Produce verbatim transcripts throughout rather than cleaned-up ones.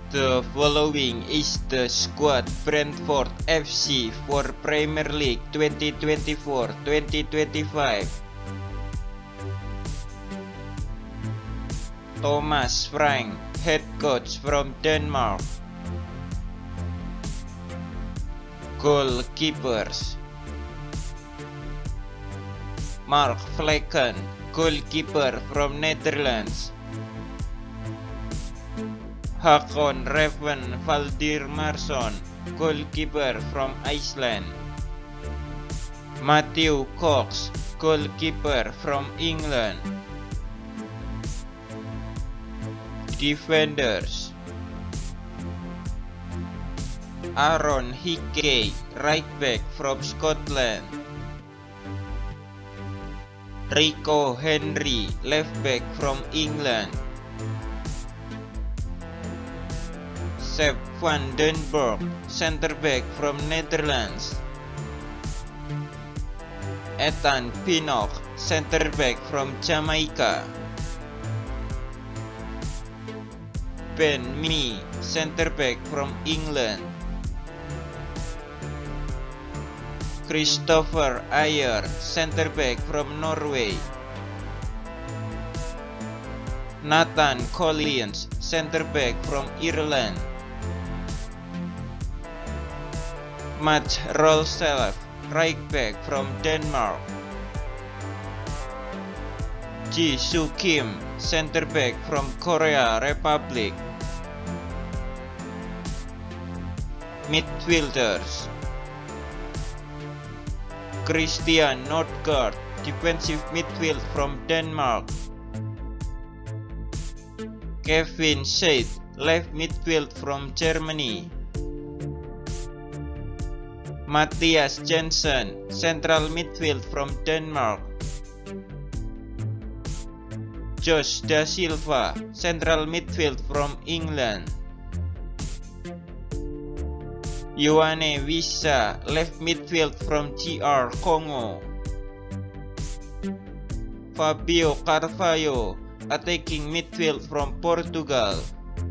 The following is the squad Brentford F C for Premier League twenty twenty-four twenty twenty-five. Thomas Frank, head coach from Denmark. Goalkeepers: Mark Flekken, goalkeeper from Netherlands. Hakon Reven Valdirmarsson, goalkeeper from Iceland. Matthew Cox, goalkeeper from England. Defenders: Aaron Hickey, right back from Scotland. Rico Henry, left back from England. Sepp van den Berg, center back from Netherlands. Ethan Pinnock, center back from Jamaica. Ben Mee, center back from England. Christopher Ayer, center back from Norway. Nathan Collins, center back from Ireland. Mats Rolself, right back from Denmark. Jisoo Kim, center back from Korea Republic. Midfielders: Christian Nordgaard, defensive midfield from Denmark. Kevin Schade, left midfield from Germany. Matthias Jensen, central midfield from Denmark. Josh Da Silva, central midfield from England. Ioane Wissa, left midfield from G R Congo. Fabio Carvalho, attacking midfield from Portugal.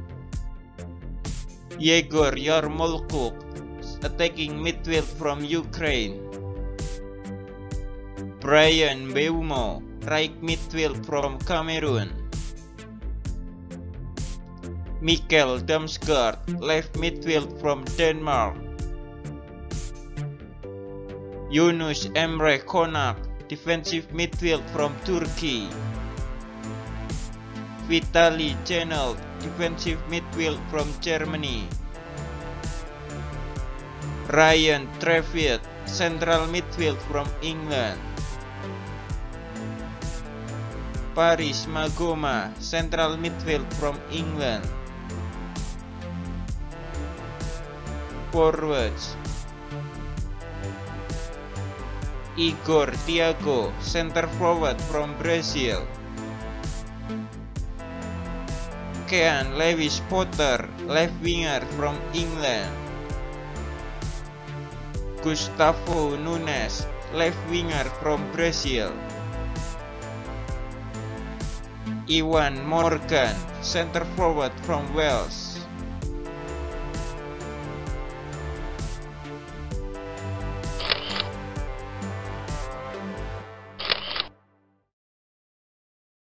Yegor Yarmolenko, attacking midfield from Ukraine. Bryan Mbeumo, right midfield from Cameroon. Mikkel Damsgaard, left midfield from Denmark. Yunus Emre Konak, defensive midfield from Turkey. Vitaly Janelt, defensive midfield from Germany. Ryan Trevitt, central midfield from England. Paris Magoma, central midfield from England. Forwards: Igor Thiago, center forward from Brazil. Kean Lewis Potter, left winger from England. Gustavo Nunes, left winger from Brazil. Iwan Morgan, center forward from Wales.